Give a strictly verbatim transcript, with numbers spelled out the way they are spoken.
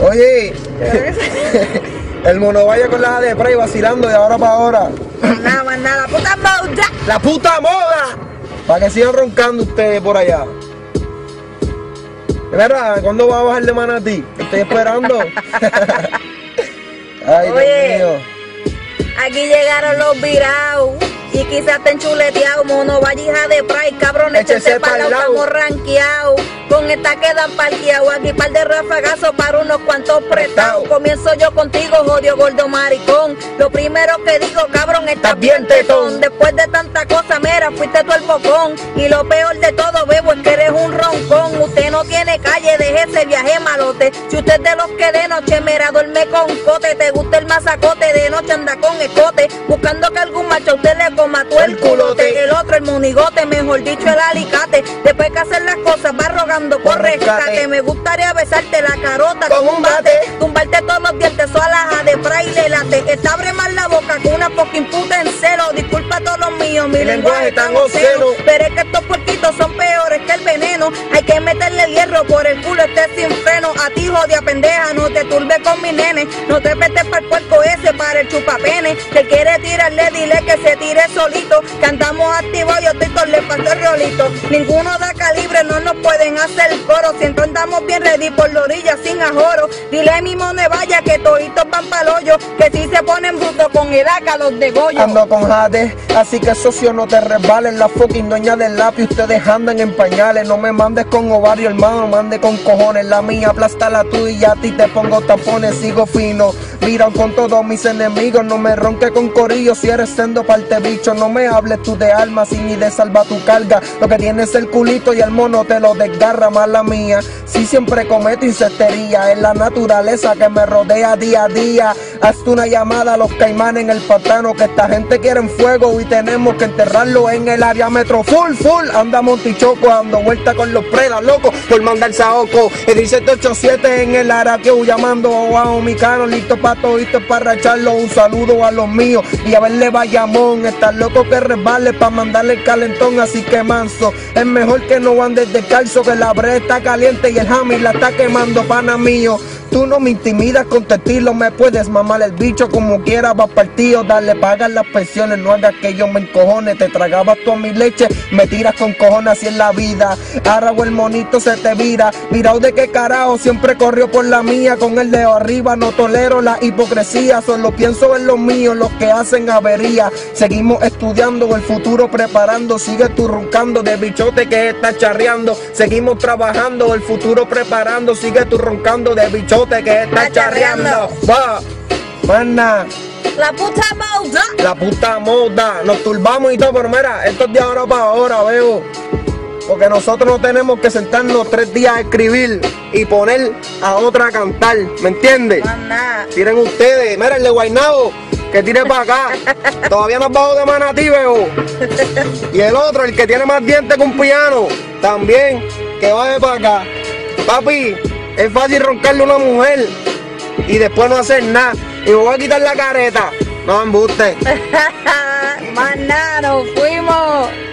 Oye, el mono vaya con la de Prey vacilando de ahora para ahora. Nada, más nada, la puta moda. ¡La puta moda! Para que sigan roncando ustedes por allá. ¿De verdad? ¿Cuándo va a bajar de Manatí? Estoy esperando. Ay, Oye, Dios mío. Aquí llegaron los virados. Y quizás te enchuleteado, mono vaya hija de Pride, cabrón, échense para el lado, estamos ranqueados. Con esta quedan parqueados, aquí par de rafagazos para unos cuantos prestados. Comienzo yo contigo, jodido gordo maricón. Lo primero que digo, cabrón, estás bien tetón. Después de tanta cosa, mira, fuiste tú el focón. Y lo peor de todo, bebo, es que eres un roncón. Usted no tiene calle, deje ese viaje malote. Si usted es de los que de noche, mira, duerme con cote. Te gusta el mazacote, de noche anda con escote. Buscando que algún macho a usted le mató el culote, el otro el monigote, mejor dicho el alicate. Después que hacer las cosas va rogando por rescate. Me gustaría besarte la carota con un bate, tumbarte todos los dientes o alaja de fraile late. Esta abre más la boca con una fucking puta en celo. Disculpa a todos los míos, mi, mi lenguaje es tan obsceno. Pero es que estos puerquitos son peores que el veneno. Hay que meterle el hierro por el culo, este sin freno. A ti jodia pendeja, no te turbes con mi nene. No te metes para el puerco ese, para el chupapene. Que quiere tirarle, dile que se tire solito, que andamos activos, yo estoy todo le paso el rolito. Ninguno da calibre, no nos pueden hacer coro. Siempre andamos bien ready por la orilla sin ajoro. Dile a mi mone vaya que toditos van pa'l hoyo, que si se ponen brutos con el A C A los degollo. Ando con jade, así que socio no te resbales. La fucking dueña del lápiz, ustedes andan en pañales. No me mandes con ovario, hermano, mande con cojones. La mía aplasta la tuya y a ti te pongo tapones. Sigo fino, miran con todos mis enemigos. No me ronque con corillo si eres sendo parte bicho. No me hables tú de almas y ni de salva tu carga. Lo que tienes es el culito y el mono te lo desgarra, mala mía. Si siempre cometo insectería, es la naturaleza que me rodea día a día. Hazte una llamada a los caimanes en el pantano, que esta gente quiere en fuego y tenemos que enterrarlo en el área metro. Full, full, anda Montichoco dando vuelta con los predas, loco, por mandar saoco. El siete ocho siete en el Araqueo llamando a Omicano, listo pa' todo, listo para racharlo. Un saludo a los míos y a verle Bayamón. Estás loco que resbale pa' mandarle el calentón, así que manso. Es mejor que no andes descalzo, que la brea está caliente y el hammy la está quemando, pana mío. Tú no me intimidas con tu estilo, me puedes mamar el bicho como quieras, vas partido, dale, pagas las pensiones, no hagas que yo me encojone, te tragabas tú a mi leche, me tiras con cojones así en la vida, ahora o el monito se te vira, virado de qué carajo, siempre corrió por la mía, con el dedo arriba, no tolero la hipocresía, solo pienso en los míos, los que hacen avería, seguimos estudiando, el futuro preparando, sigue tú roncando de bichote que está charreando, seguimos trabajando, el futuro preparando, sigue tú roncando de bichote que está charreando. Va, mana. La puta moda. La puta moda. Nos turbamos y todo, pero mira, esto es de ahora para ahora, veo. Porque nosotros no tenemos que sentarnos tres días a escribir y poner a otra a cantar, ¿me entiendes? Mana. Tiren ustedes, mira el de Guaynabo, que tire para acá. Todavía no has bajado de Manatí, veo. Y el otro, el que tiene más dientes que un piano, también, que baje para acá. Papi, es fácil roncarle a una mujer y después no hacer nada. Y me voy a quitar la careta. No embuste. Maná, nos fuimos.